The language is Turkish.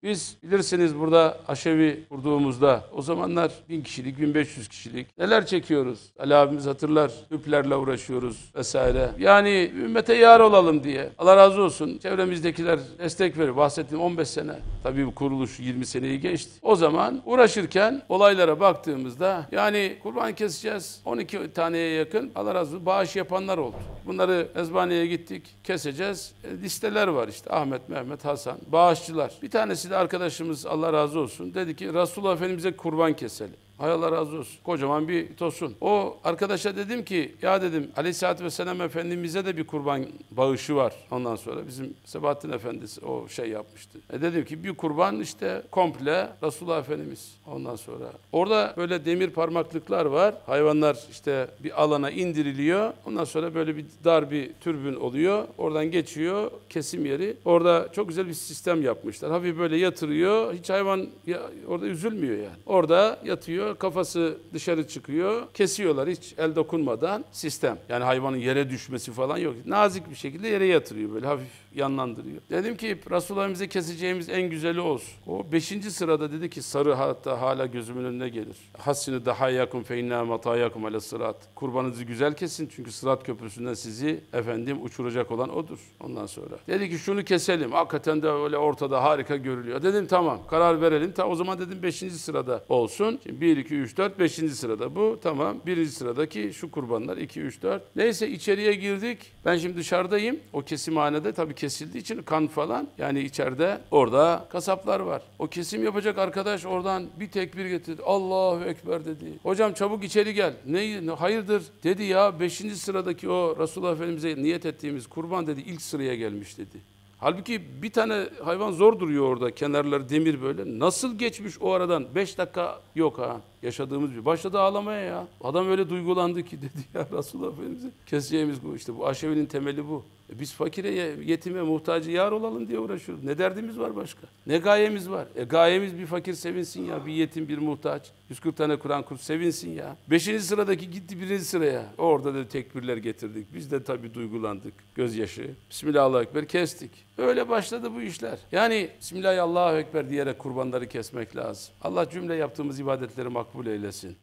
Biz bilirsiniz burada aşevi kurduğumuzda o zamanlar 1000 kişilik, 1500 kişilik neler çekiyoruz. Ali abimiz hatırlar. Tüplerle uğraşıyoruz vesaire. Yani ümmete yar olalım diye. Allah razı olsun. Çevremizdekiler destek veriyor. Bahsettiğim 15 sene. Tabii bu kuruluş 20 seneyi geçti. O zaman uğraşırken olaylara baktığımızda yani kurban keseceğiz. 12 taneye yakın Allah razı olsun bağış yapanlar oldu. Bunları ezbaneye gittik. Keseceğiz. Listeler var işte. Ahmet, Mehmet, Hasan. Bağışçılar. Bir tanesi de arkadaşımız Allah razı olsun. Dedi ki Resulullah Efendimiz'e kurban keselim. Hay Allah razı olsun. Kocaman bir tosun. O arkadaşa dedim ki ya dedim Aleyhisselatü Vesselam Efendimiz'e de bir kurban bağışı var. Ondan sonra bizim Sebahattin Efendisi o şey yapmıştı. Dedim ki bir kurban işte komple Resulullah Efendimiz. Ondan sonra orada böyle demir parmaklıklar var. Hayvanlar işte bir alana indiriliyor. Ondan sonra böyle bir dar bir türbün oluyor. Oradan geçiyor kesim yeri. Orada çok güzel bir sistem yapmışlar. Hafif böyle yatırıyor. Hiç hayvan orada üzülmüyor yani. Orada yatıyor. Kafası dışarı çıkıyor. Kesiyorlar hiç el dokunmadan sistem. Yani hayvanın yere düşmesi falan yok. Nazik bir şekilde yere yatırıyor böyle hafif yanlandırıyor. Dedim ki Resulullah'ımıza keseceğimiz en güzeli olsun. O 5. sırada dedi ki sarı hatta hala gözümün önüne gelir. Hassinu dahayyakum fe inna matayyakum ale sırat. Kurbanınızı güzel kesin çünkü sırat köprüsünden sizi efendim uçuracak olan odur. Ondan sonra. Dedi ki şunu keselim. Hakikaten de öyle ortada harika görülüyor. Dedim tamam karar verelim. O zaman dedim 5. sırada olsun. Şimdi 1, 2, 3, 4, 5. sırada bu. Tamam. 1. sıradaki şu kurbanlar 2, 3, 4. Neyse içeriye girdik. Ben şimdi dışarıdayım. O kesimhanede tabii kesildiği için kan falan. Yani içeride orada kasaplar var. O kesim yapacak arkadaş oradan bir tekbir getirdi. Allahu Ekber dedi. Hocam çabuk içeri gel. Ne hayırdır? Dedi ya 5. sıradaki o Resulullah Efendimiz'e niyet ettiğimiz kurban dedi ilk sıraya gelmiş dedi. Halbuki bir tane hayvan zor duruyor orada. Kenarları demir böyle. Nasıl geçmiş o aradan? 5 dakika yok ha. Yaşadığımız bir. Başladı ağlamaya ya. Adam öyle duygulandı ki dedi ya Resulullah Efendimiz'e keseceğimiz bu. İşte bu aşevinin temeli bu. Biz fakire, yetime, muhtacı yar olalım diye uğraşıyoruz. Ne derdimiz var başka? Ne gayemiz var? Gayemiz bir fakir sevinsin ya. Bir yetim, bir muhtaç. 140 tane Kur'an kursu sevinsin ya. 5. sıradaki gitti 1. sıraya. Orada da tekbirler getirdik. Biz de tabii duygulandık. Gözyaşı. Bismillahirrahmanirrahim kestik. Öyle başladı bu işler. Yani Bismillahirrahmanirrahim diyerek kurbanları kesmek lazım. Allah cümle yaptığımız ibadetleri makbul eylesin.